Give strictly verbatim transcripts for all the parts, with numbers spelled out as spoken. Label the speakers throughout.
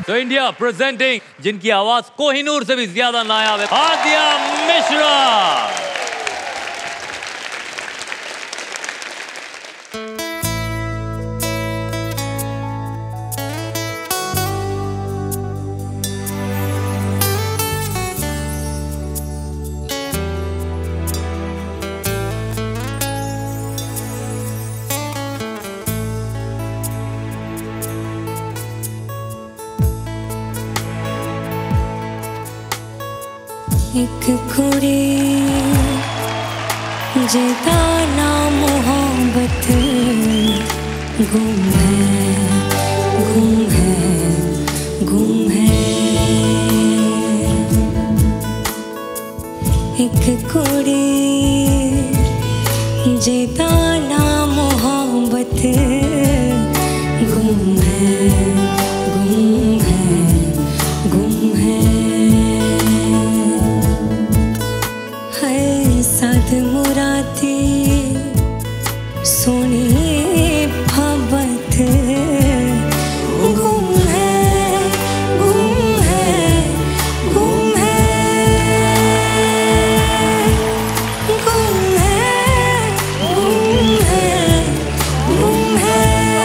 Speaker 1: तो India presenting जिनकी आवाज कोहिनूर से भी ज्यादा नायाब है, आद्या मिश्रा।
Speaker 2: इक कुड़ी जेदा ना मोहब्बत गुम है गुम है गुम है। इक कुड़ी जेदा ना मोहब्बत गुम है गुम है गुम है। साध मुराती सोनी भवत गुम है गुम है गुम है गुम है गुम है गुम है।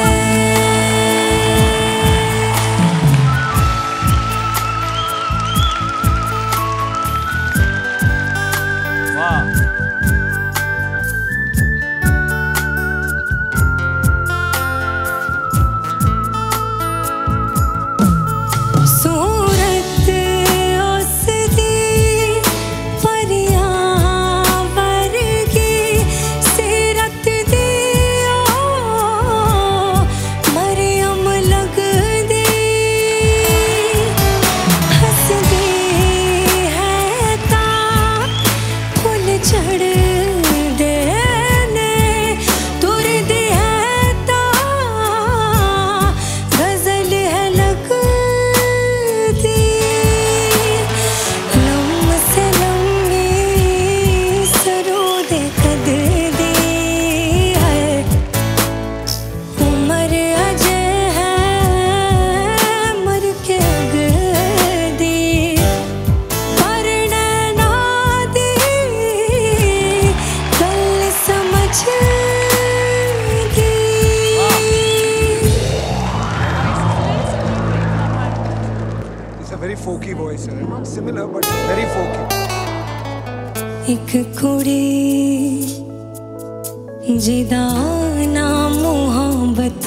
Speaker 2: इक कुड़ी जिदा ना मोहब्बत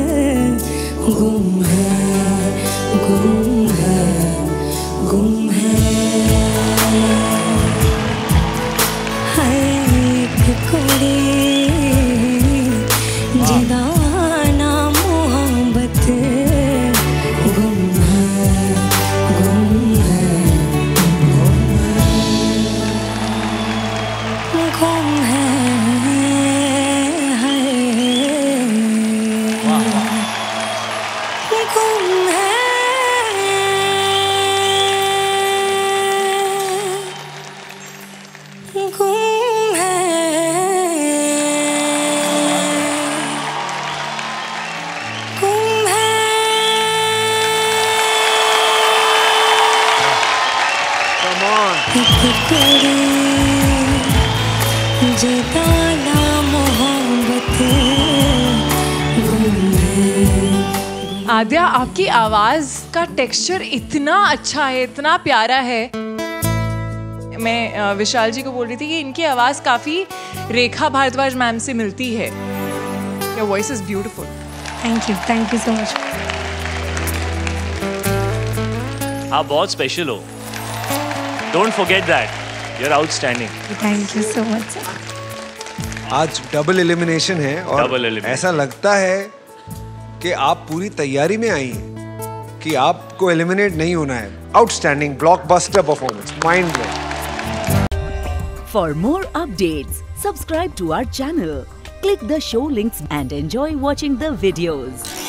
Speaker 2: गुम है गुम है गुम है। हाय इक कुड़ी जिदा ना मोहब्बत गुम है गुम है गुम है।
Speaker 3: आद्या, आपकी आवाज का टेक्सचर इतना अच्छा है, इतना प्यारा है। मैं विशाल जी को बोल रही थी कि इनकी आवाज काफी रेखा भारद्वाज मैम से मिलती है। Your voice is beautiful.
Speaker 2: Thank you, thank you so much.
Speaker 4: आप बहुत स्पेशल हो। Don't forget that. You're outstanding.
Speaker 2: Thank you so much.
Speaker 5: आज डबल एलिमिनेशन है और ऐसा लगता है कि आप पूरी तैयारी में आई हैं कि आपको एलिमिनेट नहीं होना है। Outstanding blockbuster performance, mind blowing.
Speaker 6: For more updates, subscribe to our channel, click the show links and enjoy watching the videos.